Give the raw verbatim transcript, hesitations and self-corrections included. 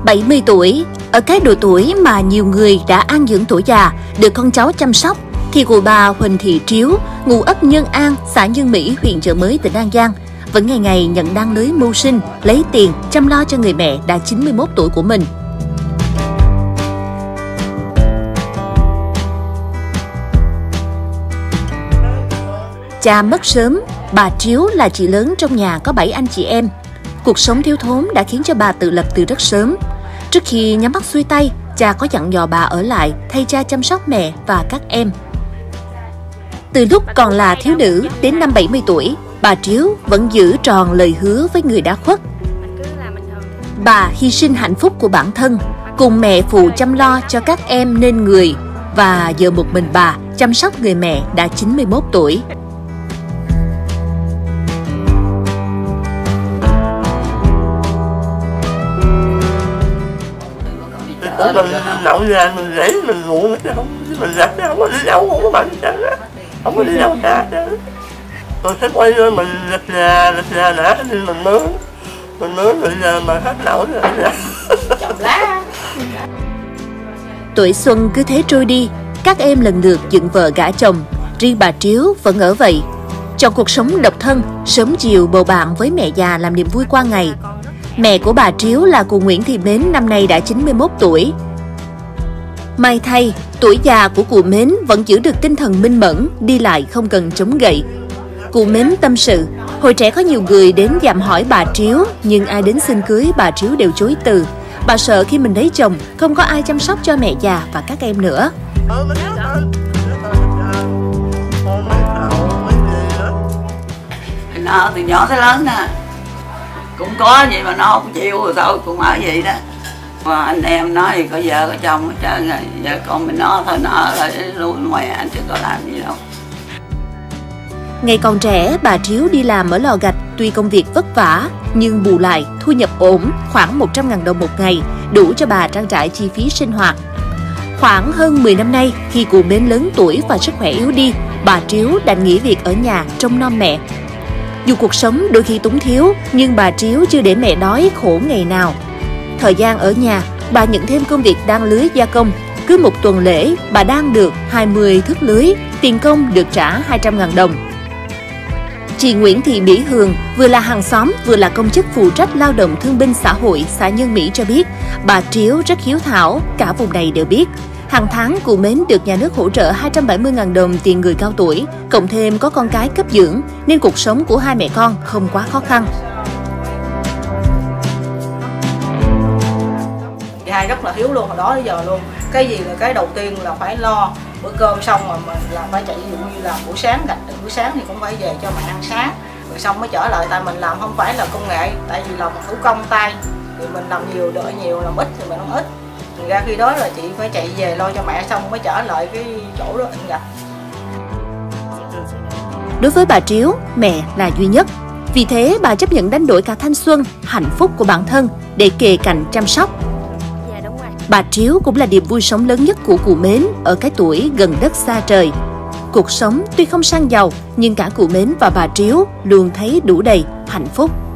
bảy mươi tuổi, ở cái độ tuổi mà nhiều người đã an dưỡng tuổi già, được con cháu chăm sóc, thì cụ bà Huỳnh Thị Triếu, ngụ ấp Nhân An, xã Nhân Mỹ, huyện Chợ Mới, tỉnh An Giang, vẫn ngày ngày nhận đăng lưới mưu sinh, lấy tiền, chăm lo cho người mẹ đã chín mươi mốt tuổi của mình. Cha mất sớm, bà Triếu là chị lớn trong nhà có bảy anh chị em. Cuộc sống thiếu thốn đã khiến cho bà tự lập từ rất sớm. Trước khi nhắm mắt xuôi tay, cha có dặn dò bà ở lại thay cha chăm sóc mẹ và các em. Từ lúc còn là thiếu nữ đến năm bảy mươi tuổi, bà Triếu vẫn giữ tròn lời hứa với người đã khuất. Bà hy sinh hạnh phúc của bản thân, cùng mẹ phụ chăm lo cho các em nên người, và giờ một mình bà chăm sóc người mẹ đã chín mươi mốt tuổi. Mình nấu ra mình rẫy mình ngủ không, mình giặt không có đi đâu, không có bận hết, không có đi đâu xa chứ. Rồi khách quay rồi mình lật ra lật ra nã thì mình nướng mình nướng rồi giờ mà hết nấu rồi chồng lá. Tuổi xuân cứ thế trôi đi, các em lần lượt dựng vợ gả chồng, riêng bà Triếu vẫn ở vậy, chọn cuộc sống độc thân, sớm chiều bầu bạn với mẹ già làm niềm vui qua ngày. Mẹ của bà Triếu là cụ Nguyễn Thị Mến năm nay đã chín mươi mốt tuổi. May thay, tuổi già của cụ Mến vẫn giữ được tinh thần minh mẫn, đi lại không cần chống gậy. Cụ Mến tâm sự, hồi trẻ có nhiều người đến dạm hỏi bà Triếu, nhưng ai đến xin cưới bà Triếu đều chối từ. Bà sợ khi mình lấy chồng, không có ai chăm sóc cho mẹ già và các em nữa. Nó từ nhỏ tới lớn nè, cũng có vậy mà nó không chịu rồi thôi, cũng ở vậy đó. Mà anh em nói thì có vợ có chồng hết trơn rồi, vợ con mình nó thôi, nó ở lại luôn ngoài anh chứ có làm gì đâu. Ngày còn trẻ, bà Triếu đi làm ở lò gạch, tuy công việc vất vả, nhưng bù lại thu nhập ổn, khoảng một trăm nghìn đồng một ngày, đủ cho bà trang trải chi phí sinh hoạt. Khoảng hơn mười năm nay, khi cụ Mến lớn tuổi và sức khỏe yếu đi, bà Triếu đành nghỉ việc ở nhà trông nom mẹ. Dù cuộc sống đôi khi túng thiếu, nhưng bà Triếu chưa để mẹ đói khổ ngày nào. Thời gian ở nhà, bà nhận thêm công việc đan lưới gia công. Cứ một tuần lễ, bà đan được hai mươi thước lưới, tiền công được trả hai trăm nghìn đồng. Chị Nguyễn Thị Mỹ Hường, vừa là hàng xóm, vừa là công chức phụ trách lao động thương binh xã hội xã Nhân Mỹ cho biết, bà Triếu rất hiếu thảo, cả vùng này đều biết. Hàng tháng, cụ Mến được nhà nước hỗ trợ hai trăm bảy mươi nghìn đồng tiền người cao tuổi, cộng thêm có con cái cấp dưỡng, nên cuộc sống của hai mẹ con không quá khó khăn. Hai rất là hiếu luôn, hồi đó đến giờ luôn. Cái gì là cái đầu tiên là phải lo bữa cơm, xong mà mình là phải chạy, ví dụ như là buổi sáng gạch buổi sáng thì cũng phải về cho mẹ ăn sáng, rồi xong mới trở lại. Tại mình làm không phải là công nghệ, tại vì làm thủ công tay thì mình làm nhiều đợi nhiều, làm ít thì mình không ít. Thì ra khi đó là chị phải chạy về lo cho mẹ xong mới trở lại cái chỗ đó in gạch. Đối với bà Triếu, mẹ là duy nhất. Vì thế bà chấp nhận đánh đổi cả thanh xuân, hạnh phúc của bản thân để kề cạnh chăm sóc. Bà Triếu cũng là niềm vui sống lớn nhất của cụ Mến ở cái tuổi gần đất xa trời. Cuộc sống tuy không sang giàu, nhưng cả cụ Mến và bà Triếu luôn thấy đủ đầy hạnh phúc.